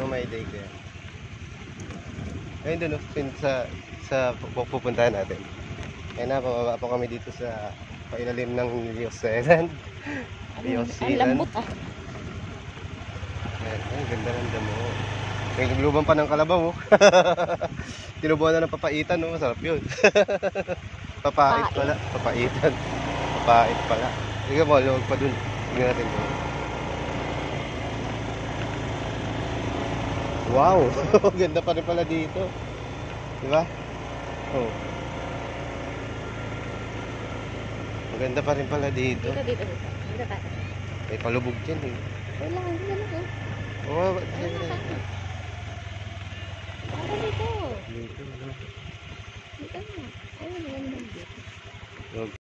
may day ko yan. Ayun doon, sa pupuntahan natin. Ayun na, pababa po kami dito sa pailalim ng Rios Island. Rios Ang lambot ah. Ayan, ay, ganda ng damo. May lubang pa ng kalabaw, oh. Tinubuan na ng papaitan, oh. Masarap yun. Papait pala. Papaitan. Papait pala. Sige mo, luwag pa dun. Tingnan natin dun. Wow! Ganda pa rin pala dito. Diba? Oh. Maganda pa rin pala dito. Dito. Dito tayo. May palubog dyan, eh. Wala, hindi na lang. Oh, Dito. dito. Dito na. Ayun, maganda dito.